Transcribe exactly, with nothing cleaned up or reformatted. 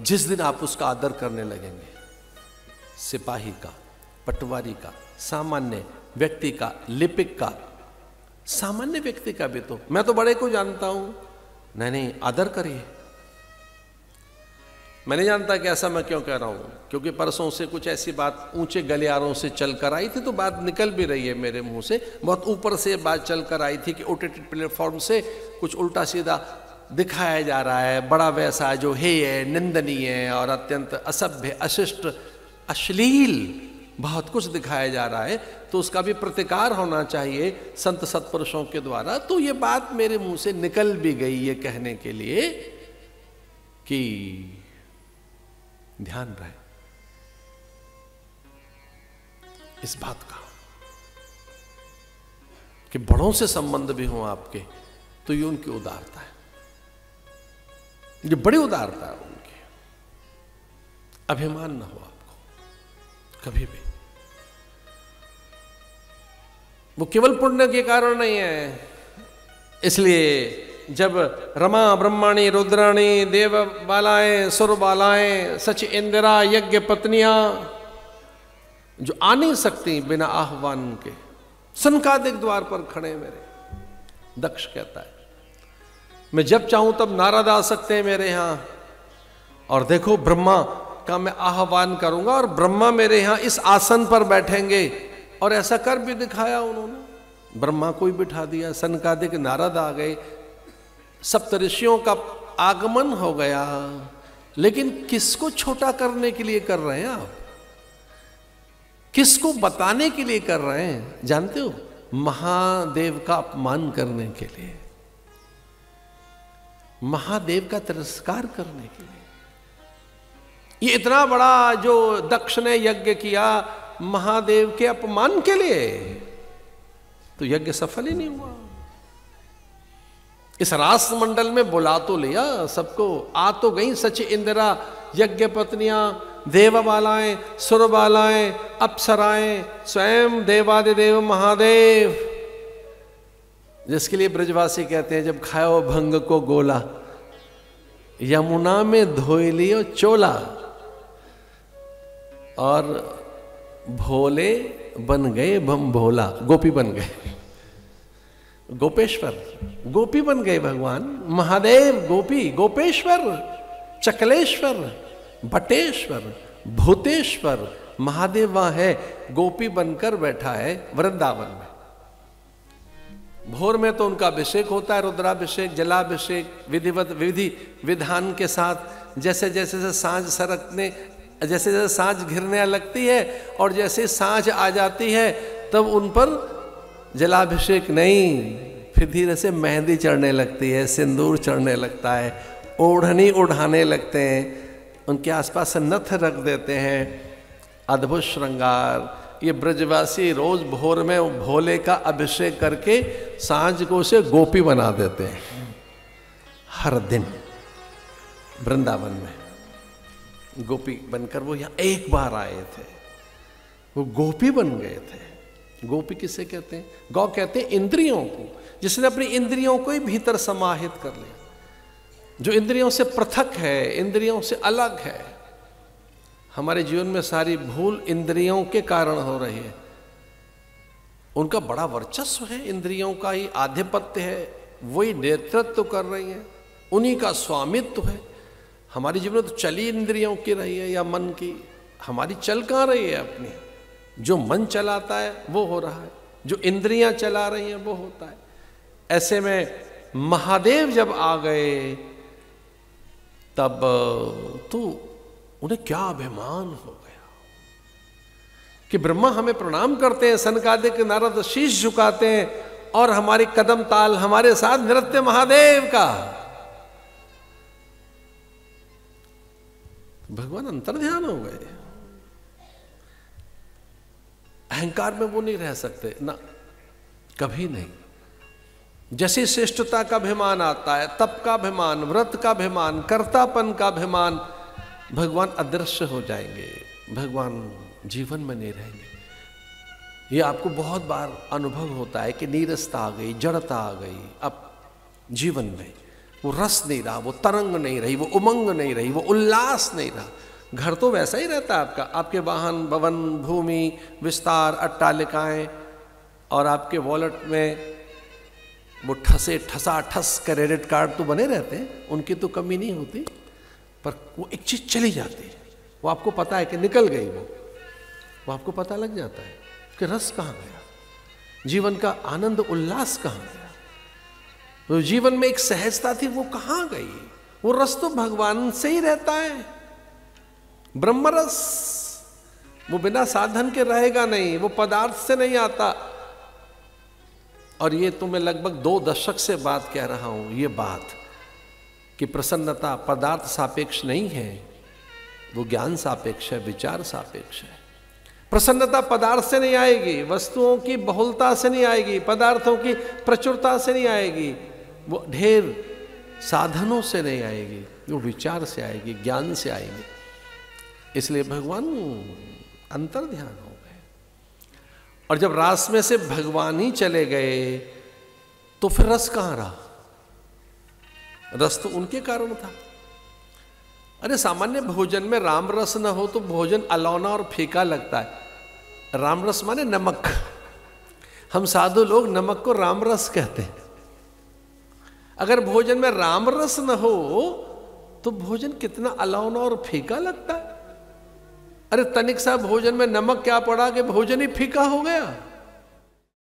जिस दिन आप उसका आदर करने लगेंगे, सिपाही का, पटवारी का, सामान्य व्यक्ति का, लिपिक का, सामान्य व्यक्ति का भी, तो मैं तो बड़े को जानता हूं, नहीं नहीं आदर करिए। मैं नहीं जानता कि ऐसा मैं क्यों कह रहा हूं, क्योंकि परसों से कुछ ऐसी बात ऊंचे गलियारों से चल कर आई थी, तो बात निकल भी रही है मेरे मुंह से, बहुत ऊपर से बात चल कर आई थी कि ओटीटी प्लेटफॉर्म से कुछ उल्टा सीधा दिखाया जा रहा है, बड़ा वैसा जो हेय है, निंदनीय है और अत्यंत असभ्य, अशिष्ट, अश्लील बहुत कुछ दिखाया जा रहा है, तो उसका भी प्रतिकार होना चाहिए संत सत्पुरुषों के द्वारा। तो ये बात मेरे मुंह से निकल भी गई ये कहने के लिए कि ध्यान रहे इस बात का कि बड़ों से संबंध भी हो आपके, तो ये उनकी उदारता है, ये बड़ी उदारता है उनकी। अभिमान ना हो आपको कभी भी, वो केवल पुण्य के कारण नहीं है। इसलिए जब रमा ब्रह्माणी रुद्राणी देव बालाएं सुर बालाएं सच इंदिरा यज्ञ पत्नियां जो आ नहीं सकती बिना आह्वान के, सनकादिक द्वार पर खड़े मेरे, दक्ष कहता है मैं जब चाहूं तब नारद आ सकते हैं मेरे यहां, और देखो ब्रह्मा का मैं आह्वान करूंगा और ब्रह्मा मेरे यहां इस आसन पर बैठेंगे, और ऐसा कर भी दिखाया उन्होंने। ब्रह्मा को ही बिठा दिया, सनकादिक नारद आ गए, सप्त ऋषियों का आगमन हो गया। लेकिन किसको छोटा करने के लिए कर रहे हैं आप, किसको बताने के लिए कर रहे हैं जानते हो? महादेव का अपमान करने के लिए, महादेव का तिरस्कार करने के लिए। ये इतना बड़ा जो दक्ष ने यज्ञ किया महादेव के अपमान के लिए, तो यज्ञ सफल ही नहीं हुआ। इस राष्ट्रमंडल में बुला तो लिया सबको, आ तो गई सच इंदिरा यज्ञ पत्नियां, देवबालाएं, सुरबालाएं, अप्सराएं, स्वयं देवादिदेव महादेव, जिसके लिए ब्रजवासी कहते हैं जब खाओ भंग को गोला, यमुना में धोई लियो चोला, और भोले बन गए बम भोला, गोपी बन गए, गोपेश्वर गोपी बन गए भगवान महादेव, गोपी गोपेश्वर, चकलेश्वर, भटेश्वर, भूतेश्वर, महादेव वहां है, गोपी बनकर बैठा है वृंदावन में। भोर में तो उनका अभिषेक होता है, रुद्राभिषेक, जलाभिषेक, विधिवत विधि विधान के साथ। जैसे जैसे जैसे सांझ सरकने, जैसे जैसे सांझ घिरने लगती है और जैसे सांझ आ जाती है तब उन पर जलाभिषेक नहीं, फिर धीरे से मेहंदी चढ़ने लगती है, सिंदूर चढ़ने लगता है, ओढ़नी उठाने लगते हैं, उनके आसपास नथ रख देते हैं, अद्भुत श्रृंगार। ये ब्रजवासी रोज भोर में भोले का अभिषेक करके सांझ को उसे गोपी बना देते हैं। हर दिन वृंदावन में गोपी बनकर वो यहाँ एक बार आए थे, वो गोपी बन गए थे। गोपी किसे कहते हैं? गौ कहते हैं इंद्रियों को, जिसने अपनी इंद्रियों को ही भीतर समाहित कर लिया, जो इंद्रियों से पृथक है, इंद्रियों से अलग है। हमारे जीवन में सारी भूल इंद्रियों के कारण हो रही है। उनका बड़ा वर्चस्व है, इंद्रियों का ही आधिपत्य है, वही नेतृत्व कर रही है, उन्हीं का स्वामित्व है। हमारी जीवन में तो चली इंद्रियों की रही है या मन की, हमारी चल कहाँ रही है अपनी? जो मन चलाता है वो हो रहा है, जो इंद्रियां चला रही हैं वो होता है। ऐसे में महादेव जब आ गए तब तो उन्हें क्या अभिमान हो गया कि ब्रह्मा हमें प्रणाम करते हैं, सनकादिक नारद शीश झुकाते हैं और हमारी कदम ताल हमारे साथ नृत्य महादेव का। भगवान अंतर्ध्यान हो गए। अहंकार में वो नहीं रह सकते ना, कभी नहीं। जैसे श्रेष्ठता का अभिमान आता है, तप का अभिमान, व्रत का अभिमान, कर्तापन का अभिमान, भगवान अदृश्य हो जाएंगे, भगवान जीवन में नहीं रहेंगे। ये आपको बहुत बार अनुभव होता है कि नीरसता आ गई, जड़ता आ गई अब जीवन में, वो रस नहीं रहा, वो तरंग नहीं रही, वो उमंग नहीं रही, वो उल्लास नहीं रहा। घर तो वैसा ही रहता है आपका, आपके वाहन, भवन, भूमि, विस्तार, अट्टालिकाएं, और आपके वॉलेट में वो ठसे ठसा ठस क्रेडिट कार्ड तो बने रहते हैं, उनकी तो कमी नहीं होती, पर वो एक चीज चली जाती है, वो आपको पता है कि निकल गई, वो वो आपको पता लग जाता है कि रस कहाँ गया, जीवन का आनंद उल्लास कहाँ गया, तो जीवन में एक सहजता थी वो कहाँ गई। वो रस तो भगवान से ही रहता है, ब्रह्मरस, वो बिना साधन के रहेगा नहीं, वो पदार्थ से नहीं आता। और ये तो मैं लगभग दो दशक से बात कह रहा हूं, ये बात कि प्रसन्नता पदार्थ सापेक्ष नहीं है, वो ज्ञान सापेक्ष है, विचार सापेक्ष है। प्रसन्नता पदार्थ से नहीं आएगी, वस्तुओं की बहुलता से नहीं आएगी, पदार्थों की प्रचुरता से नहीं आएगी, वो ढेर साधनों से नहीं आएगी, वो विचार से आएगी, ज्ञान से आएगी। इसलिए भगवान अंतर ध्यान हो गए, और जब रास में से भगवान ही चले गए तो फिर रस कहाँ रहा? रस तो उनके कारण था। अरे सामान्य भोजन में राम रस न हो तो भोजन अलौना और फीका लगता है। राम रस माने नमक, हम साधु लोग नमक को राम रस कहते हैं। अगर भोजन में राम रस न हो तो भोजन कितना अलौना और फीका लगता है। अरे तनिक सा भोजन में नमक क्या पड़ा कि भोजन ही फीका हो गया।